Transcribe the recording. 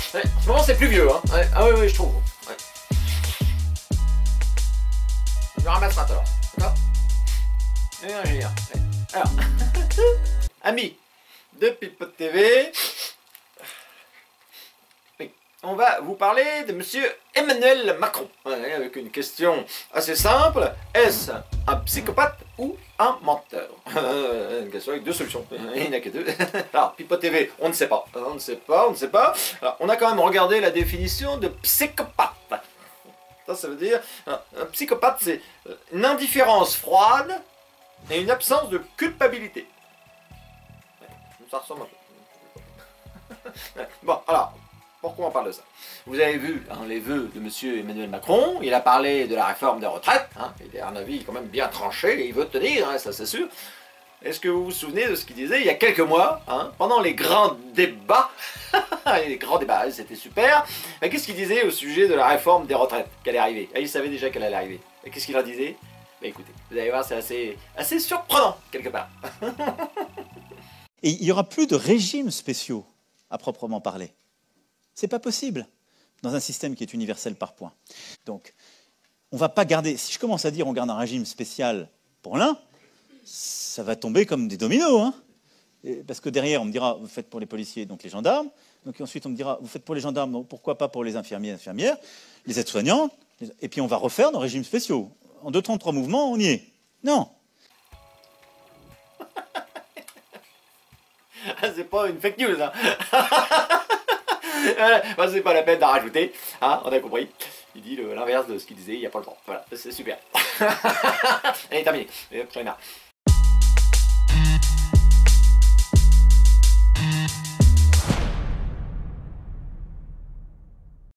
Ouais, en ce moment c'est plus vieux, hein. Ouais. Ah oui, oui, je trouve. Ouais. Je le ramasse maintenant, d'accord? Et un géant. Ouais. Alors, amis de Pipote TV, oui, on va vous parler de monsieur Emmanuel Macron, ouais, avec une question assez simple. Est-ce un psychopathe ou un menteur? Une question avec deux solutions, il n'y en a que deux. Alors, Pipote TV, on ne sait pas, on ne sait pas, on ne sait pas. Alors, on a quand même regardé la définition de psychopathe. Ça veut dire, un psychopathe, c'est une indifférence froide et une absence de culpabilité. Ça ressemble un peu. Bon, alors, pourquoi on parle de ça? Vous avez vu hein, les vœux de monsieur Emmanuel Macron, il a parlé de la réforme des retraites, hein, il a un avis quand même bien tranché, et il veut tenir, hein, ça c'est sûr. Est-ce que vous vous souvenez de ce qu'il disait il y a quelques mois, hein, pendant les grands débats? Les grands débats, c'était super. Mais qu'est-ce qu'il disait au sujet de la réforme des retraites qu'elle allait arriver? Il savait déjà qu'elle allait arriver. Et qu'est-ce qu'il en disait? Bah écoutez, vous allez voir, c'est assez surprenant, quelque part. Et il n'y aura plus de régimes spéciaux, à proprement parler. C'est pas possible dans un système qui est universel par points. Donc, on ne va pas garder... Si je commence à dire on garde un régime spécial pour l'un, ça va tomber comme des dominos. Hein. Parce que derrière, on me dira, vous faites pour les policiers, donc les gendarmes. Donc ensuite, on me dira, vous faites pour les gendarmes, donc pourquoi pas pour les infirmières, les aides-soignants. Et puis on va refaire nos régimes spéciaux. En 2 temps, 3 mouvements, on y est. Non. C'est pas une fake news, hein. Bah, c'est pas la peine d'en rajouter, hein, on a compris. Il dit l'inverse de ce qu'il disait il n'y a pas longtemps. Voilà, c'est super. Allez, terminé. J'en ai marre.